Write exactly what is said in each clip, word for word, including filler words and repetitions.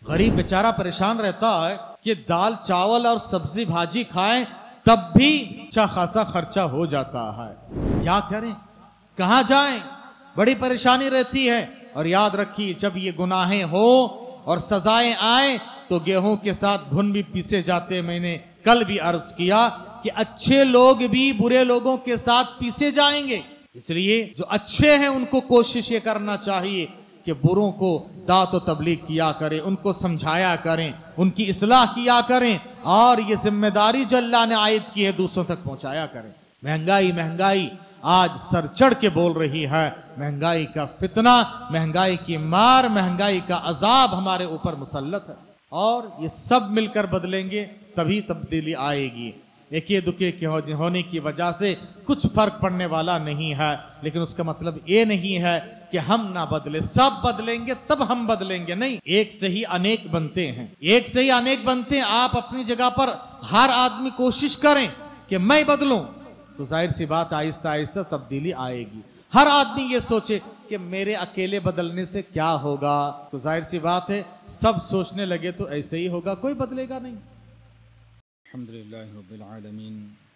غریب بیچارہ پریشان رہتا ہے کہ دال چاول اور سبزی بھاجی کھائیں تب بھی اچھا خاصا خرچہ ہو جاتا ہے، کیا کریں، کہاں جائیں، بڑی پریشانی رہتی ہے۔ اور یاد رکھیے جب یہ گناہیں ہو اور سزائیں آئیں تو گیہوں کے ساتھ گھن بھی پیسے جاتے۔ میں نے کل بھی عرض کیا کہ اچھے لوگ بھی برے لوگوں کے ساتھ پیسے جائیں گے، اس لیے جو اچھے ہیں ان کو کوشش یہ کرنا چاہیے کہ بروں کو دعوت و تبلیغ کیا کریں، ان کو سمجھایا کریں، ان کی اصلاح کیا کریں، اور یہ ذمہ داری جو اللہ نے عائد کی ہے دوسروں تک پہنچایا کریں۔ مہنگائی مہنگائی آج سر چڑھ کے بول رہی ہے، مہنگائی کا فتنہ، مہنگائی کی مار، مہنگائی کا عذاب ہمارے اوپر مسلط ہے، اور یہ سب مل کر بدلیں گے تبھی تبدیلی آئے گی۔ ایک دکے کے ہونے کی وجہ سے کچھ فرق پڑنے والا نہیں ہے، لیکن اس کا مطلب یہ نہیں ہے کہ ہم نہ بدلیں، سب بدلیں گے تب ہم بدلیں گے، نہیں، ایک سے ہی انیک بنتے ہیں، ایک سے ہی انیک بنتے ہیں۔ آپ اپنی جگہ پر ہر آدمی کوشش کریں کہ میں بدلوں تو ظاہر سی بات آہستہ آہستہ تبدیلی آئے گی۔ ہر آدمی یہ سوچے کہ میرے اکیلے بدلنے سے کیا ہوگا تو ظاہر سی بات ہے سب سوچنے لگے تو ایسے ہی ہوگا، کوئی بدلے گا نہیں۔ الحمدللہ رب العالمین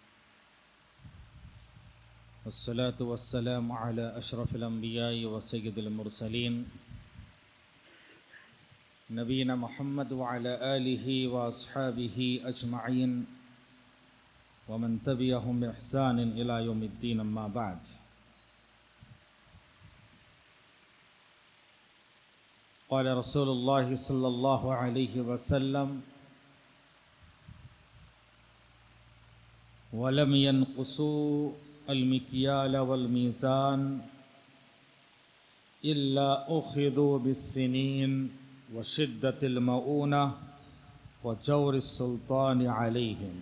والصلاة والسلام على اشرف الانبیاء وسید المرسلین نبینا محمد وعلى آلہ واصحابہ اجمعین ومن تبعهم بإحسان إلى يوم الدين، أما بعد۔ قال رسول الله صلى الله عليه وسلم: ولم ينقصوا المكيال والميزان إلا أخذوا بالسنين وشدة المؤونة وجور السلطان عليهم۔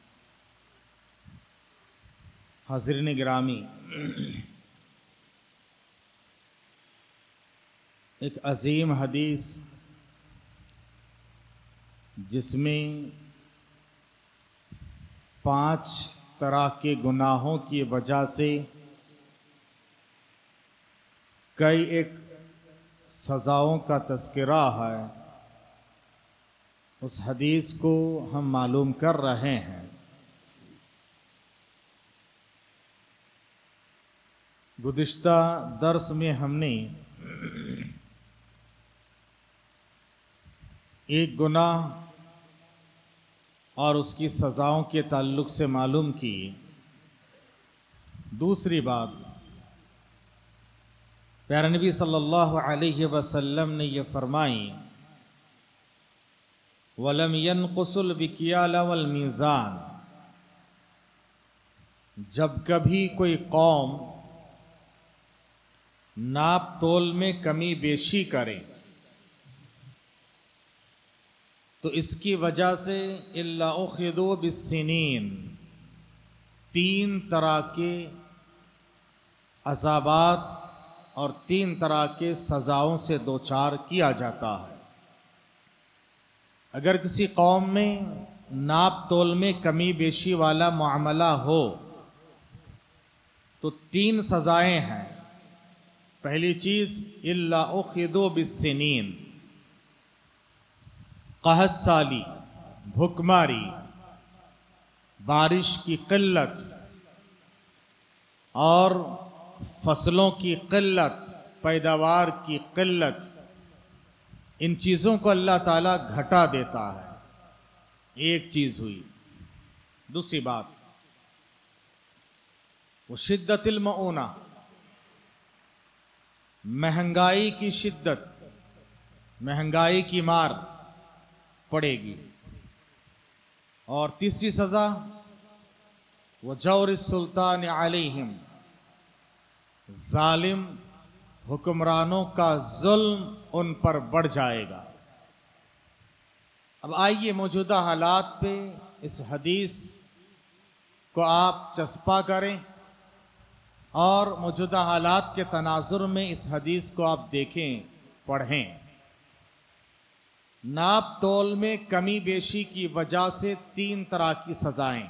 حاضرین گرامی، ایک عظیم حدیث جس میں پانچ طرح کے گناہوں کی وجہ سے کئی ایک سزاؤں کا تذکرہ ہے، اس حدیث کو ہم معلوم کر رہے ہیں۔ گزشتہ درس میں ہم نے ایک گناہ اور اس کی سزاؤں کے تعلق سے معلوم کی۔ دوسری بات، پیارے نبی صلی اللہ علیہ وسلم نے یہ فرمائی: وَلَمْ يَنْقُصُ الْمِكْيَالَ وَالْمِيزَانَ۔ جب کبھی کوئی قوم ناپ تول میں کمی بیشی کرے تو اس کی وجہ سے الا اخذوا بالسنین، تین طرح کے عذابات اور تین طرح کے سزاؤں سے دوچار کیا جاتا ہے۔ اگر کسی قوم میں ناپ تول میں کمی بیشی والا معاملہ ہو تو تین سزائیں ہیں۔ پہلی چیز الا اخذوا بالسنین، قحط سالی، بھوکماری، بارش کی قلت اور فصلوں کی قلت، پیداوار کی قلت، ان چیزوں کو اللہ تعالیٰ گھٹا دیتا ہے، ایک چیز ہوئی۔ دوسری بات وہ شدت المعونہ، مہنگائی کی شدت، مہنگائی کی مار پڑے گی۔ اور تیسری سزا وہ جور السلطان علیہم، ظالم حکمرانوں کا ظلم ان پر بڑھ جائے گا۔ اب آئیے موجودہ حالات پہ اس حدیث کو آپ چسپاں کریں اور موجودہ حالات کے تناظر میں اس حدیث کو آپ دیکھیں، پڑھیں۔ ناپ تول میں کمی بیشی کی وجہ سے تین طرح کی سزائیں۔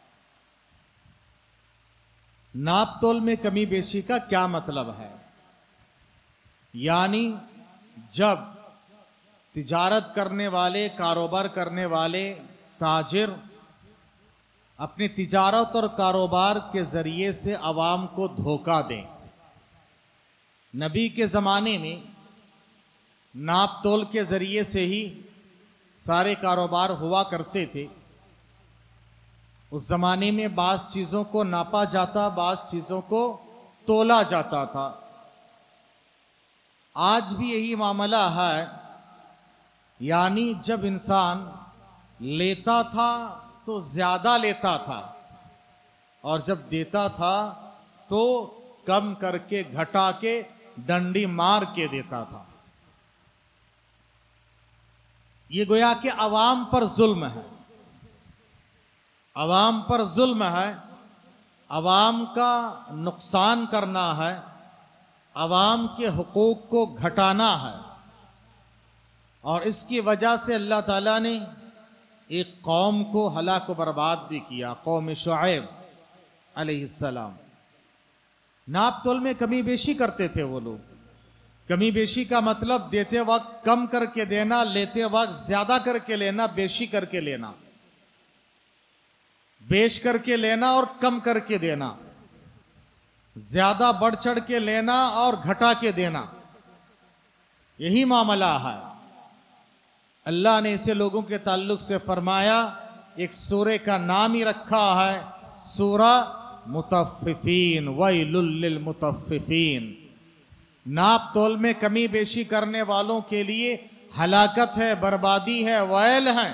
ناپ تول میں کمی بیشی کا کیا مطلب ہے؟ یعنی جب تجارت کرنے والے، کاروبار کرنے والے، تاجر اپنی تجارت اور کاروبار کے ذریعے سے عوام کو دھوکہ دیں۔ نبی کے زمانے میں ناپ تول کے ذریعے سے ہی سارے کاروبار ہوا کرتے تھے۔ اس زمانے میں بعض چیزوں کو ناپا جاتا، بعض چیزوں کو تولا جاتا تھا۔ آج بھی یہی معاملہ ہے، یعنی جب انسان لیتا تھا تو زیادہ لیتا تھا، اور جب دیتا تھا تو کم کر کے، گھٹا کے، ڈنڈی مار کے دیتا تھا۔ یہ گویا کہ عوام پر ظلم ہے، عوام پر ظلم ہے، عوام کا نقصان کرنا ہے، عوام کے حقوق کو گھٹانا ہے۔ اور اس کی وجہ سے اللہ تعالیٰ نے ایک قوم کو ہلاک و برباد بھی کیا، قوم شعیب علیہ السلام۔ ناپ تول میں کمی بیشی کرتے تھے وہ لوگ۔ کمی بیشی کا مطلب دیتے وقت کم کر کے دینا، لیتے وقت زیادہ کر کے لینا، بیشی کر کے لینا، بیش کر کے لینا اور کم کر کے دینا، زیادہ بڑھ چڑھ کے لینا اور گھٹا کے دینا، یہی معاملہ ہے۔ اللہ نے اسے لوگوں کے تعلق سے فرمایا، ایک سورہ کا نام ہی رکھا ہے سورہ مطففین، ویل للمطففین۔ ناپ تول میں کمی بیشی کرنے والوں کے لیے ہلاکت ہے، بربادی ہے، ویل ہے۔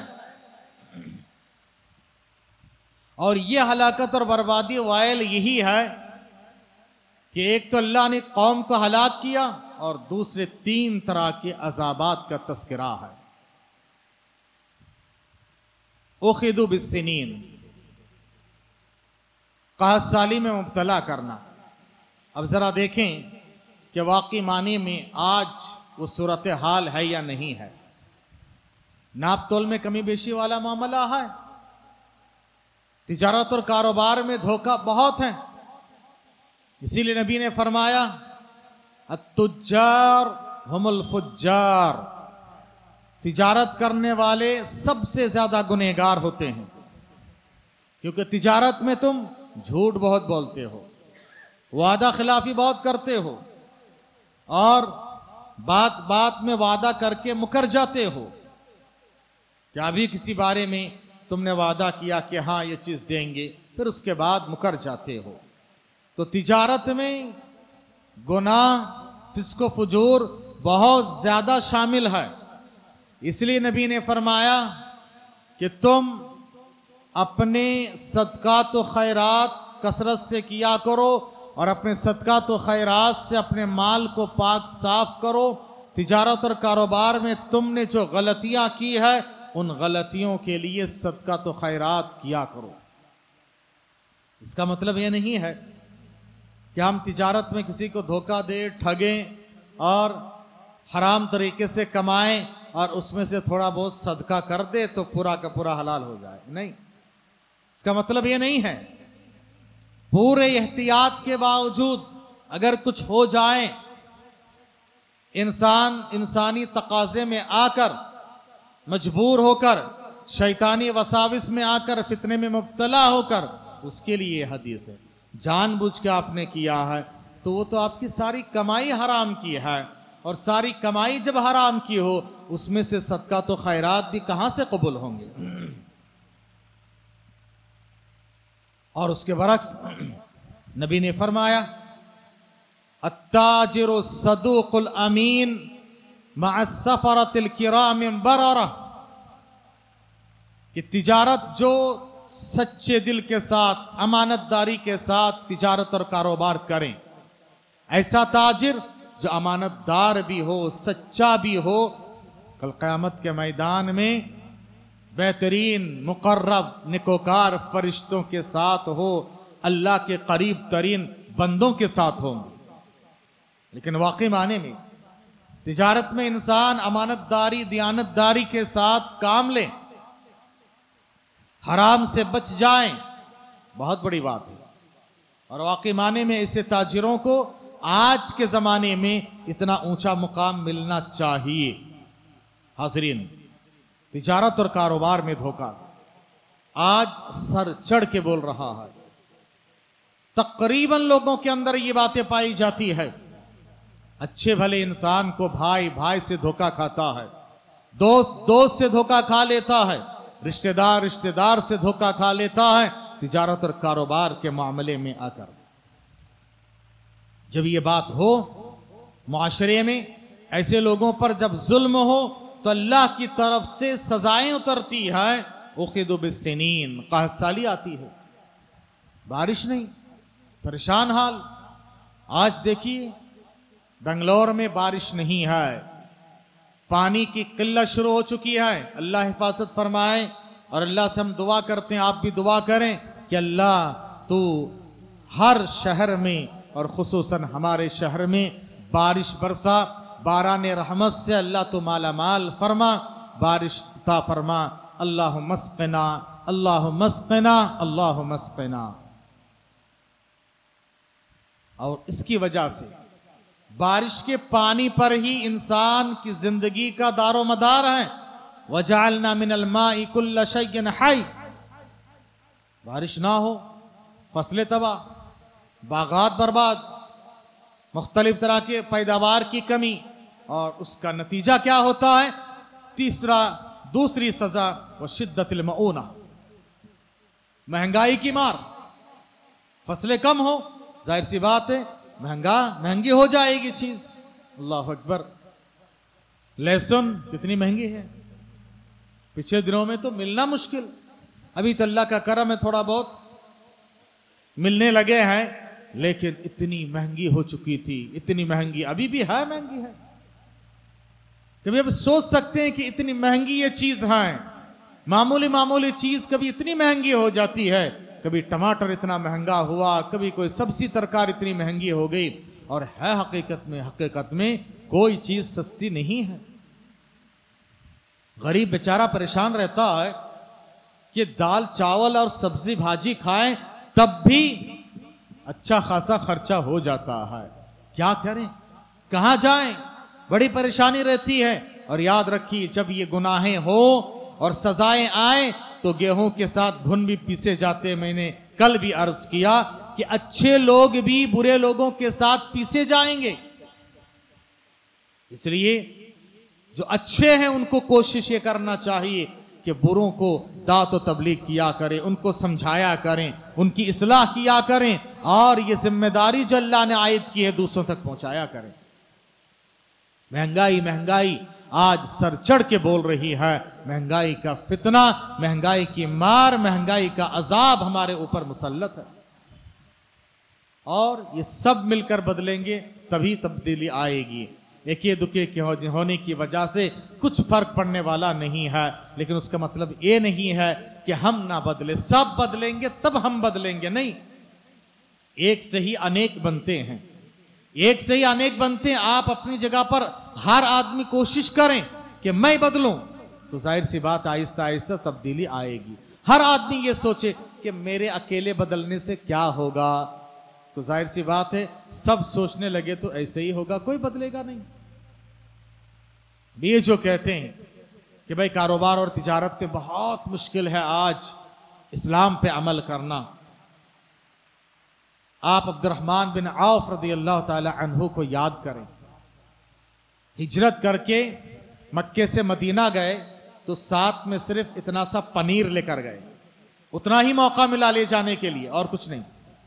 اور یہ ہلاکت اور بربادی، ویل یہی ہے کہ ایک تو اللہ نے قوم کو ہلاک کیا، اور دوسرے تین طرح کے عذابات کا تذکرہ ہے۔ اخذوا بالسنین، قحط سالی میں مبتلا کرنا۔ اب ذرا دیکھیں کہ واقعی معنی میں آج وہ صورتحال ہے یا نہیں ہے۔ ناپ تول میں کمی بیشی والا معاملہ ہے، تجارت اور کاروبار میں دھوکہ بہت ہے۔ اسی لیے نبی نے فرمایا، التجار ہم الفجار، تجارت کرنے والے سب سے زیادہ گنہگار ہوتے ہیں، کیونکہ تجارت میں تم جھوٹ بہت بولتے ہو، وعدہ خلافی بہت کرتے ہو، اور بات بات میں وعدہ کر کے مکر جاتے ہو۔ کیا بھی کسی بارے میں تم نے وعدہ کیا کہ ہاں یہ چیز دیں گے، پھر اس کے بعد مکر جاتے ہو۔ تو تجارت میں گناہ، فسق و فجور بہت زیادہ شامل ہے۔ اس لیے نبی نے فرمایا کہ تم اپنے صدقات و خیرات کثرت سے کیا کرو، اور اپنے صدقات و خیرات سے اپنے مال کو پاک صاف کرو۔ تجارت اور کاروبار میں تم نے جو غلطیاں کی ہے، ان غلطیوں کے لیے صدقات و خیرات کیا کرو۔ اس کا مطلب یہ نہیں ہے کہ ہم تجارت میں کسی کو دھوکہ دے، ٹھگیں اور حرام طریقے سے کمائیں اور اس میں سے تھوڑا بہت صدقہ کر دے تو پورا کا پورا حلال ہو جائے۔ نہیں، اس کا مطلب یہ نہیں ہے۔ پورے احتیاط کے باوجود اگر کچھ ہو جائے، انسان انسانی تقاضے میں آ کر، مجبور ہو کر، شیطانی وساوس میں آ کر، فتنے میں مبتلا ہو کر، اس کے لیے یہ حدیث ہے۔ جان بوجھ کے آپ نے کیا ہے تو وہ تو آپ کی ساری کمائی حرام کی ہے، اور ساری کمائی جب حرام کی ہو، اس میں سے صدقات و خیرات بھی کہاں سے قبول ہوں گے؟ اور اس کے برعکس نبی نے فرمایا، التاجر الصدوق الامین مع السفرۃ الکرام بررہ، کہ تجارت جو سچے دل کے ساتھ، امانت داری کے ساتھ تجارت اور کاروبار کریں، ایسا تاجر جو امانت دار بھی ہو، سچا بھی ہو، کل قیامت کے میدان میں بہترین مقرب نکوکار فرشتوں کے ساتھ ہو، اللہ کے قریب ترین بندوں کے ساتھ ہوں۔ لیکن واقعی معنی میں تجارت میں انسان امانت داری، دیانت داری کے ساتھ کام لے، حرام سے بچ جائیں، بہت بڑی بات ہے۔ اور واقعی معنی میں اسے تاجروں کو آج کے زمانے میں اتنا اونچا مقام ملنا چاہیے۔ हाज़रीन, तिजारत और कारोबार में धोखा आज सर चढ़ के बोल रहा है। तकरीबन लोगों के अंदर ये बातें पाई जाती है। अच्छे भले इंसान को भाई भाई से धोखा खाता है, दोस्त दोस्त से धोखा खा लेता है, रिश्तेदार रिश्तेदार से धोखा खा लेता है, तिजारत और कारोबार के मामले में आकर। जब ये बात हो मुआशरे में, ऐसे लोगों पर जब जुल्म हो, तो अल्लाह की तरफ से सजाएं उतरती है। उखिदु बिस्सिनीन, कहत साली आती है, बारिश नहीं, परेशान हाल। आज देखिए बेंगलोर में बारिश नहीं है, पानी की किल्लत शुरू हो चुकी है। अल्लाह हिफाजत फरमाए और अल्लाह से हम दुआ करते हैं, आप भी दुआ करें कि अल्लाह तू हर शहर में और खुसूसन हमारे शहर में बारिश बरसा, बारान रहमत से अल्लाह तो माला माल फरमा, बारिश ता फरमा। अल्लाह मस्कना, अल्लाह मस्कना, अल्लाह मस्कना। और इसकी वजह से बारिश के पानी पर ही इंसान की जिंदगी का दारो मदार है। वजअलना मिनल माइ कुल्ल शैइन हय, बारिश ना हो फसलें तबाह, बागात बर्बाद, मुख्तलिफ तरह के पैदावार की कमी, और उसका नतीजा क्या होता है? तीसरा दूसरी सजा वो शिद्दतुल मऊना, महंगाई की मार। फसलें कम हो, जाहिर सी बात है महंगा महंगी हो जाएगी चीज। अल्लाह अकबर, लहसुन कितनी महंगी है, पिछले दिनों में तो मिलना मुश्किल। अभी तो अल्लाह का करम है, थोड़ा बहुत मिलने लगे हैं, लेकिन इतनी महंगी हो चुकी थी, इतनी महंगी अभी भी है, महंगी है। कभी अब सोच सकते हैं कि इतनी महंगी ये चीज है, मामूली मामूली चीज कभी इतनी महंगी हो जाती है। कभी टमाटर इतना महंगा हुआ, कभी कोई सब्जी तरकारी इतनी महंगी हो गई। और है हकीकत में हकीकत में कोई चीज सस्ती नहीं है। गरीब बेचारा परेशान रहता है कि दाल चावल और सब्जी भाजी खाएं तब भी अच्छा खासा खर्चा हो जाता है। क्या करें, कहां जाएं, बड़ी परेशानी रहती है। और याद रखिए, जब ये गुनाहें हो और सजाएं आए तो गेहूं के साथ घुन भी पीसे जाते। मैंने कल भी अर्ज किया कि अच्छे लोग भी बुरे लोगों के साथ पीसे जाएंगे। इसलिए जो अच्छे हैं उनको कोशिश ये करना चाहिए कि बुरों को दात व तबलीग किया करें, उनको समझाया करें, उनकी इस्लाह किया करें, और ये जिम्मेदारी जो अल्लाह ने आयद की है दूसरों तक पहुंचाया करें। महंगाई महंगाई आज सर चढ़ के बोल रही है। महंगाई का फितना, महंगाई की मार, महंगाई का अजाब हमारे ऊपर मुसल्लत है। और ये सब मिलकर बदलेंगे तभी तब्दीली आएगी। एके दुके के होने की वजह से कुछ फर्क पड़ने वाला नहीं है, लेकिन उसका मतलब ये नहीं है कि हम ना बदले, सब बदलेंगे तब हम बदलेंगे। नहीं, एक से ही अनेक बनते हैं, एक से ही अनेक बनते हैं। आप अपनी जगह पर हर आदमी कोशिश करें कि मैं बदलूं, तो जाहिर सी बात आहिस्ता आहिस्ता तब्दीली आएगी। हर आदमी ये सोचे कि मेरे अकेले बदलने से क्या होगा, तो जाहिर सी बात है सब सोचने लगे तो ऐसे ही होगा, कोई बदलेगा नहीं। ये जो कहते हैं कि भाई कारोबार और तिजारत पे बहुत मुश्किल है आज इस्लाम पे अमल करना, आप अब्दुर्रहमान बिन औफ रज़ी अल्लाह ताला अन्हु को याद करें। हिजरत करके मक्के से मदीना गए तो साथ में सिर्फ इतना सा पनीर लेकर गए, उतना ही मौका मिला ले जाने के लिए, और कुछ नहीं।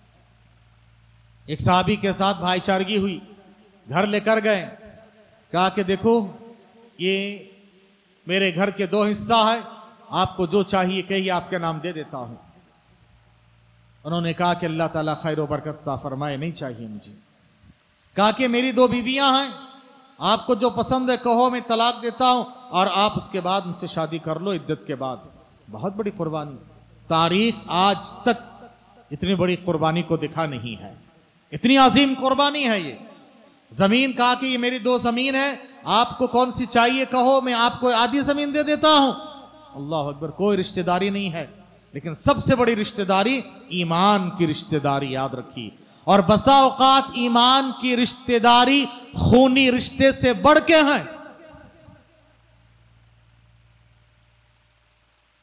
एक साहबी के साथ भाईचारगी हुई, घर लेकर गए, कहा कि देखो ये मेरे घर के दो हिस्सा है, आपको जो चाहिए कहिए, आपके नाम दे देता हूं। उन्होंने कहा कि अल्लाह ताला खैर व बरकत अता फरमाए, नहीं चाहिए मुझे। कहा कि मेरी दो बीवियां हैं, आपको जो पसंद है कहो, मैं तलाक देता हूं और आप उसके बाद उनसे शादी कर लो इद्दत के बाद। बहुत बड़ी कुर्बानी, तारीख आज तक इतनी बड़ी कुर्बानी को दिखा नहीं है। इतनी अजीम कुर्बानी है ये। जमीन, कहा कि ये मेरी दो जमीन है, आपको कौन सी चाहिए कहो, मैं आपको आधी जमीन दे देता हूं। अल्लाह अकबर, कोई रिश्तेदारी नहीं है, लेकिन सबसे बड़ी रिश्तेदारी ईमान की रिश्तेदारी, याद रखिए। और बसा औकात ईमान की रिश्तेदारी खूनी रिश्ते से बढ़ के हैं।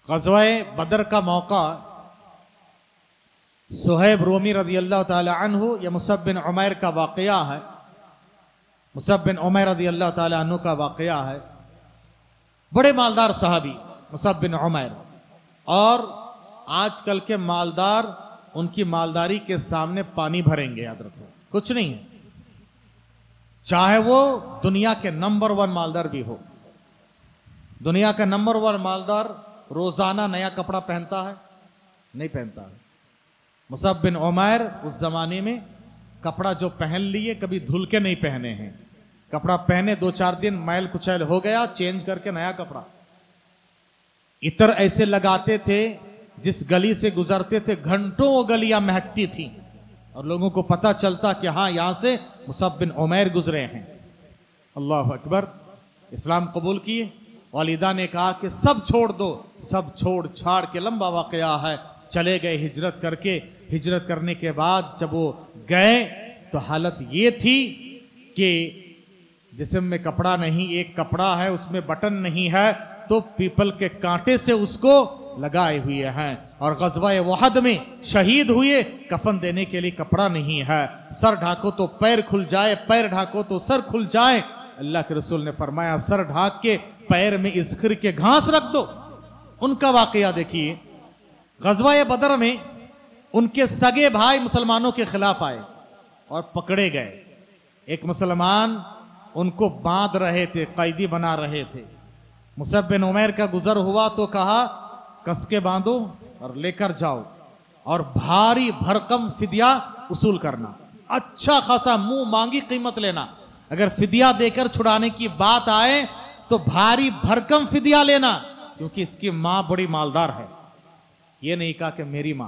ग़ज़वा बदर का मौका, सुहैब रोमी रज़ी अल्लाह ताला अन्हु, यह मुसअब बिन उमैर का वाक़या है। मुसअब बिन उमैर रज़ी अल्लाह ताला अन्हु का वाक़या है। बड़े मालदार सहाबी मुसअब बिन उमैर, और आजकल के मालदार उनकी मालदारी के सामने पानी भरेंगे, याद रखो, कुछ नहीं है। चाहे वो दुनिया के नंबर वन मालदार भी हो। दुनिया का नंबर वन मालदार रोजाना नया कपड़ा पहनता है? नहीं पहनता है। मुसअब बिन उमैर उस जमाने में कपड़ा जो पहन लिए कभी धुल के नहीं पहने हैं। कपड़ा पहने दो चार दिन मैल कुचैल हो गया, चेंज करके नया कपड़ा। इतर ऐसे लगाते थे, जिस गली से गुजरते थे घंटों वो गलियां महकती थी और लोगों को पता चलता कि हां यहां से मुसअब बिन उमैर गुजरे हैं। अल्लाह अकबर। इस्लाम कबूल किए। वालिदा ने कहा कि सब छोड़ दो, सब छोड़ छाड़ के, लंबा वाकया है, चले गए हिजरत करके। हिजरत करने के बाद जब वो गए तो हालत ये थी कि जिस्म में कपड़ा नहीं, एक कपड़ा है उसमें बटन नहीं है, तो पीपल के कांटे से उसको लगाए हुए हैं। और ग़ज़वा वहद में शहीद हुए, कफन देने के लिए कपड़ा नहीं है। सर ढाको तो पैर खुल जाए, पैर ढाको तो सर खुल जाए। अल्लाह के रसूल ने फरमाया सर ढाक के पैर में इस्खिर के घास रख दो। उनका वाकया देखिए। ग़ज़वा बदर में उनके सगे भाई मुसलमानों के खिलाफ आए और पकड़े गए। एक मुसलमान उनको बांध रहे थे, कैदी बना रहे थे। मुसअब बिन उमैर का गुजर हुआ तो कहा कस के बांधो और लेकर जाओ, और भारी भरकम फिदिया उसूल करना। अच्छा खासा मुंह मांगी कीमत लेना। अगर फिदिया देकर छुड़ाने की बात आए तो भारी भरकम फिदिया लेना, क्योंकि इसकी मां बड़ी मालदार है। ये नहीं कहा कि मेरी मां।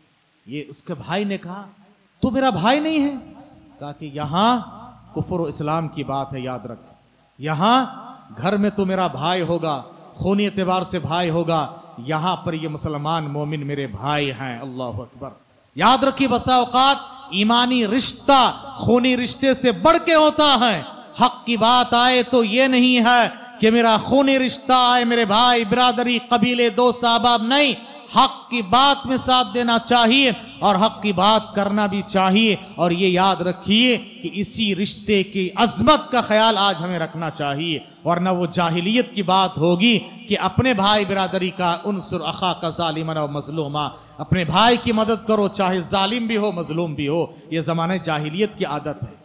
ये उसके भाई ने कहा तू मेरा भाई नहीं है? कहा कि यहां कुफर और इस्लाम की बात है, याद रख। यहां घर में तो मेरा भाई होगा, खूनी एतबार से भाई होगा, यहां पर ये मुसलमान मोमिन मेरे भाई हैं। अल्लाह अकबर। याद रखिए, बसा औकात ईमानी रिश्ता खूनी रिश्ते से बढ़ के होता है। हक की बात आए तो ये नहीं है कि मेरा खूनी रिश्ता है, मेरे भाई, बिरादरी, कबीले, दोस्त, अहबाब, नहीं। हक की बात में साथ देना चाहिए और हक की बात करना भी चाहिए। और ये याद रखिए कि इसी रिश्ते की अजमत का ख्याल आज हमें रखना चाहिए, वरना वो जाहिलियत की बात होगी कि अपने भाई बिरादरी का उनसुर अखा का जालिमन और मजलूमा, अपने भाई की मदद करो चाहे जालिम भी हो मजलूम भी हो। यह जमाने जाहिलियत की आदत है।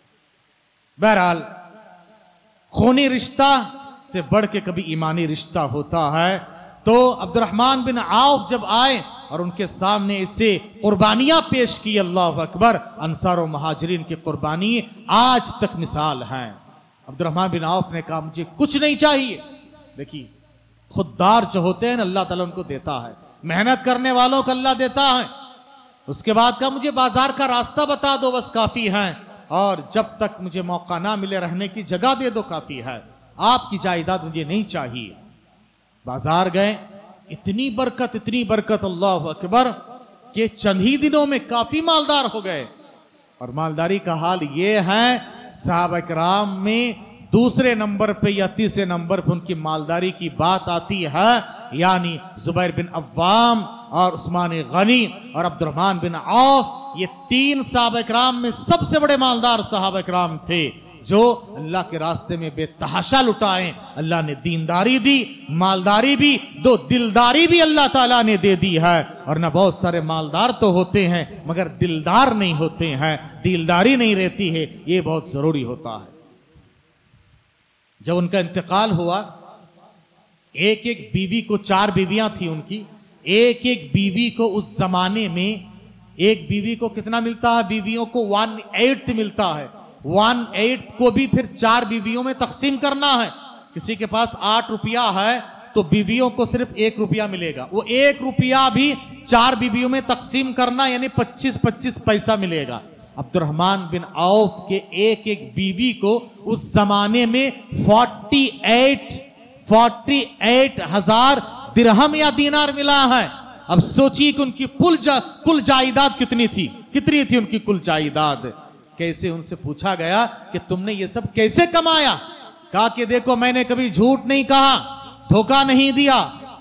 बहरहाल खूनी रिश्ता से बढ़ के कभी ईमानी रिश्ता होता है। तो अब्दुर्रहमान बिन औफ जब आए और उनके सामने इससे कुर्बानियां पेश की, अल्लाह अकबर, अंसार और महाजरीन की कुर्बानी आज तक मिसाल है। अब्दुर्रहमान बिन औफ ने कहा मुझे कुछ नहीं चाहिए। देखिए, खुददार जो होते हैं अल्लाह ताला उनको देता है, मेहनत करने वालों को अल्लाह देता है। उसके बाद कहा मुझे बाजार का रास्ता बता दो, बस काफी है, और जब तक मुझे मौका ना मिले रहने की जगह दे दो, काफी है। आपकी जायदाद मुझे नहीं चाहिए। बाजार गए, इतनी बरकत, इतनी बरकत, अल्लाह अकबर, कि चंद ही दिनों में काफी मालदार हो गए। और मालदारी का हाल यह है, सहाबा किराम में दूसरे नंबर पे या तीसरे नंबर पे उनकी मालदारी की बात आती है, यानी जुबैर बिन अव्वाम और उस्मान गनी और अब्दुर्रहमान बिन औफ। ये तीन सहाबा किराम में सबसे बड़े मालदार सहाबा किराम थे, जो अल्लाह के रास्ते में बेतहाशा लुटाए। अल्लाह ने दीनदारी दी, मालदारी भी, दो दिलदारी भी अल्लाह ताला ने दे दी है। और ना बहुत सारे मालदार तो होते हैं मगर दिलदार नहीं होते हैं, दिलदारी नहीं रहती है, ये बहुत जरूरी होता है। जब उनका इंतकाल हुआ, एक एक बीवी को, चार बीवियां थी उनकी, एक एक बीवी को उस जमाने में एक बीवी को कितना मिलता है? बीवियों को वन एट मिलता है। वन एट को भी फिर चार बीवियों में तकसीम करना है। किसी के पास आठ रुपया है तो बीवियों को सिर्फ एक रुपया मिलेगा। वो एक रुपया भी चार बीवियों में तकसीम करना, यानी पच्चीस पच्चीस पैसा मिलेगा। अब्दुर्रहमान बिन औफ के एक एक बीवी को उस जमाने में फोर्टी एट फोर्टी एट हजार दिरहम या दीनार मिला है। अब सोचिए कि उनकी कुल जा, कुल जायदाद कितनी थी, कितनी थी उनकी कुल जायदाद। कैसे उनसे पूछा गया कि तुमने ये सब कैसे कमाया? कहा कि देखो, मैंने कभी झूठ नहीं कहा, धोखा नहीं दिया,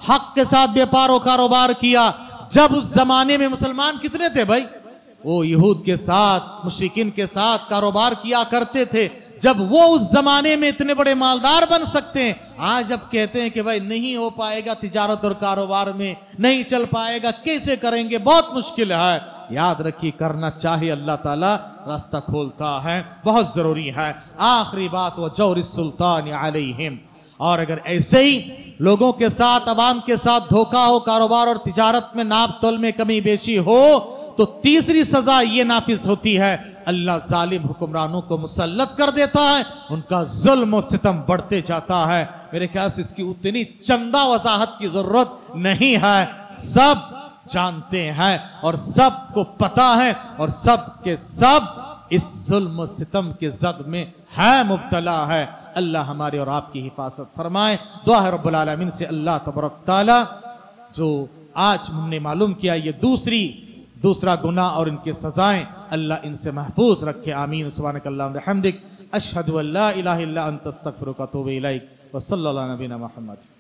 हक के साथ व्यापार और कारोबार किया। जब उस जमाने में मुसलमान कितने थे भाई? वो यहूद के साथ, मुशरिकीन के साथ कारोबार किया करते थे। जब वो उस जमाने में इतने बड़े मालदार बन सकते हैं, आज अब कहते हैं कि भाई नहीं हो पाएगा, तिजारत और कारोबार में नहीं चल पाएगा, कैसे करेंगे, बहुत मुश्किल है। याद रखिए, करना चाहिए, अल्लाह ताला रास्ता खोलता है, बहुत जरूरी है। आखिरी बात, वो जौर सुल्तान अलैहिम, और अगर ऐसे ही लोगों के साथ, अवाम के साथ धोखा हो, कारोबार और तिजारत में नाप तोल में कमी बेशी हो, तो तीसरी सजा ये नाफिज होती है, अल्लाह जालिम हुक्मरानों को मुसल्लत कर देता है, उनका जुल्म और सितम बढ़ते जाता है। मेरे ख्याल से इसकी उतनी चंदा वजाहत की जरूरत नहीं है, सब जानते हैं और सबको पता है, और सब के सब इस जुल्म और सितम के जद में है मुब्तला है। अल्लाह हमारे और आपकी हिफाजत फरमाए। दुआ है रब्बुल आलमीन से, अल्लाह तबारक तआला जो आज हमने मालूम किया, ये दूसरी दूसरा गुनाह और इनकी सजाएं, अल्लाह इनसे महफूज रखे। आमीन। सुब्हानक अल्लाहुम्मा व बिहम्दिक, अशहदु अल्ला इलाहा इल्ला अंता अस्तगफिरुका व अतूबु इलैक, व सल्लल्लाहु अला नबीना मुहम्मद।